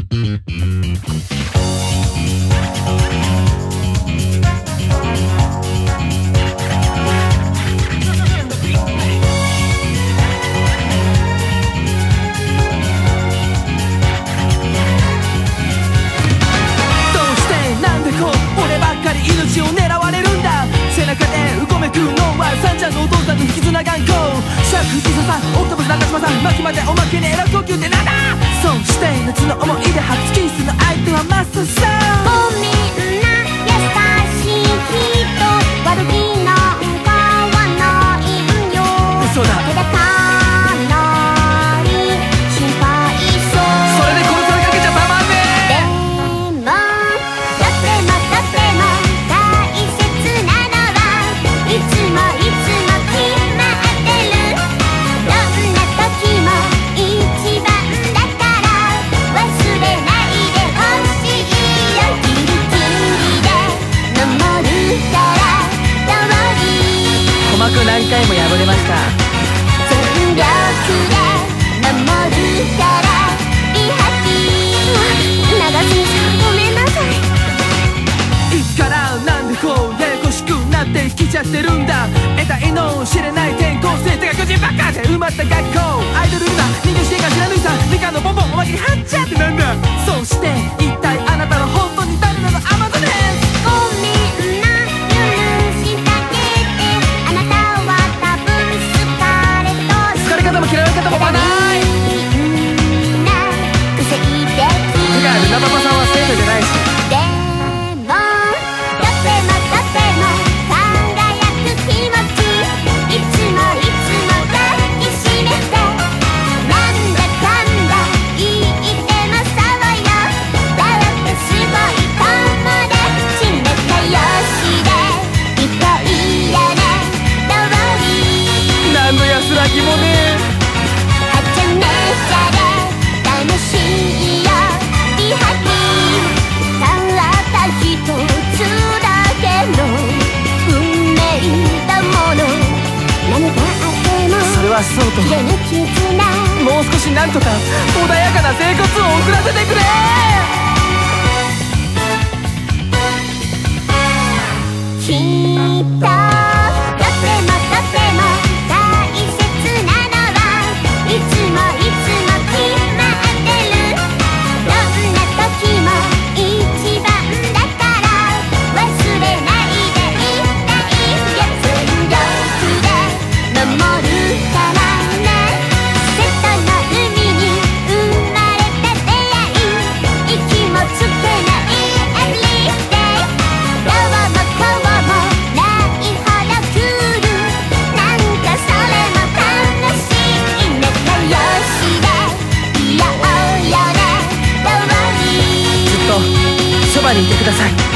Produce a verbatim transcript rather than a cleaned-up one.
命を狙われるんだ。背中でうごめくのはサンちゃんのお父さんの引き綱頑固。シャーク藤沢さん、オクトパス中島さん、牧までおまけにエラ呼吸ってなんだ。そして夏の思い出初キスの相手はマスターさん。 ごめんな優しい人、悪気なんかはないんよ。 嘘だ。 ただかなり心配そう。 それで殺されかけちゃたまんねえ。 でもとてもとても大切なのはいつもいつも決まってる。どんな時も一番だから忘れないでほしいよ。ギリギリで守るから通り鼓膜何回も破れました。 全力で守るからリハビ長住さんごめんなさい。 いつからなんでこうややこしくなってきちゃってるんだ。得体の知れない転校生ってが巨人ばっかで埋まった学校。アイドルルナ人間してか知らぬいさん理科のボンボンおまけにはっちゃってなんだ。そして一体あなたの本当に誰なの。アマゾネスごめんな許してあげて。あなたは多分好かれとる。 疲れ方も嫌われ方もばない。 みんな癖的。 てかルナパパさんは生徒じゃないし。 でもとてもとても輝く気持ちいつもいつも抱きしめて。なんだかんだ言ってもそうよ。だってすごい友達仲良しでいたいよね。通り何の安らぎもねえ。 はちゃめちゃで楽しいよ。リハビたった一つだけの運命だもの。何があってもそれはそうと切れぬ絆。 もう少しなんとか穏やかな生活を送らせてくれ。 きっととてもとても大切なのはいつもいつも決まってる。どんな時も一番だから忘れないでいたいよ。全力で守るからね。瀬戸の海に生まれた出会い、息もつけないエブリデイ。どうもこうもないほどクール。なんかそれも楽しい。仲良しでいようよね。通りずっとそばにいてください。